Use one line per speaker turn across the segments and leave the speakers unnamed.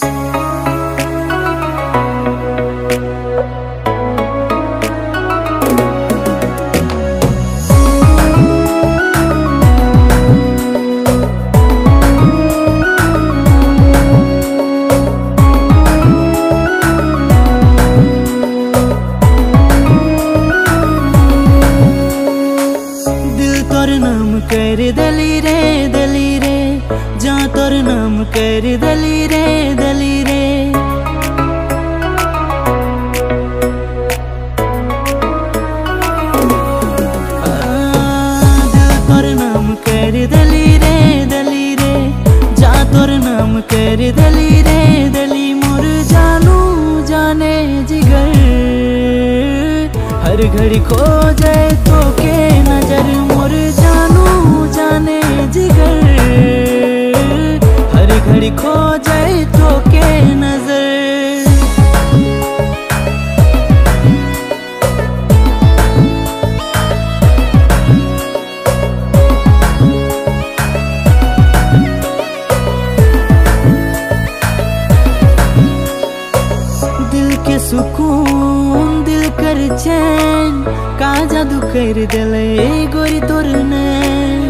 कर दली रे जा तोर नाम कर दली रे दिल तोर नाम कर दली रे जा तोर नाम कर दली रे दली मोर जानू जाने जिगर हर घड़ी खो जाए तो के नजर मोर जानू जाने जिगर हर घड़ी खो जाए तो के नजर। दिल के सुकून दिल कर चैन का जादू कर दिले गोरी तोर नैन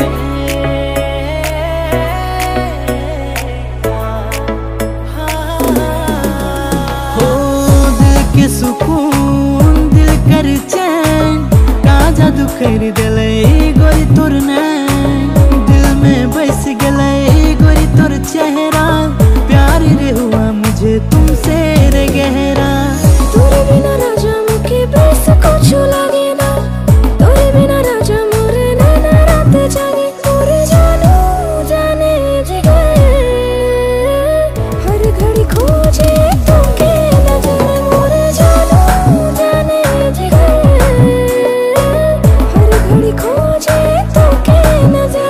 हो दिल के सुकून दिल कर चैन का जादू कर दिले गोरी तोर नैन दिल में बस गले गोरी तोर चेहरा प्यार रे हुआ मुझे तुमसे रे गहरा
तेरे बिना राजा मुझे बस कुछ लगे ना तेरे बिना राजा मोरे नैना रात जागे मोरे जानू जाने जिगर हर घड़ी खोजे तुमके नजर मोरे जानू जाने जिगर हर घड़ी खोजे तुमके नजर।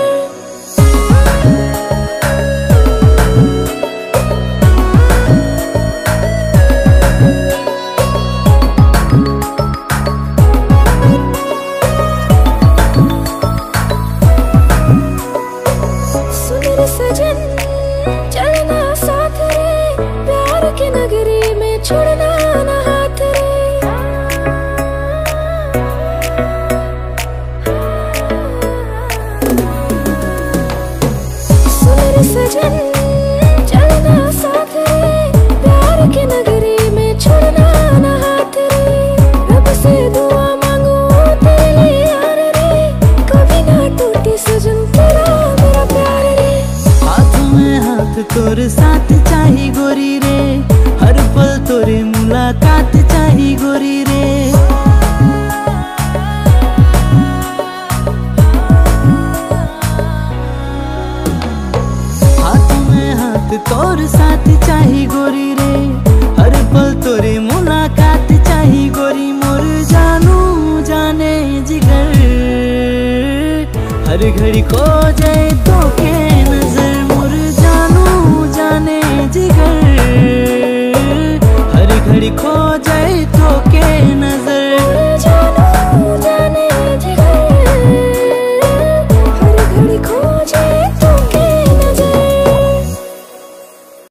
सजन चलना साथ रे प्यार के नगरी में छोड़ना ना हाथ रे सुन रे सजन चलना साथ रे प्यार के नगरी में छोड़ना ना हाथ रे रब से दुआ मांगू तेरे लिए यार रे कभी ना टूटे सजन तेरा मेरा प्यार रे
हाथ तोर साथ चाही गोरी रे हर पल तोरे मुलाकात चाही गोरी रे हाथ में हाथ तोर साथ चाही गोरी रे हर पल तोरे मुलाकात चाही गोरी मोर जानू जाने जिगर हर घड़ी खो जाए तो के नजर मोर जानू जाने जिगर हर घड़ी खो जाए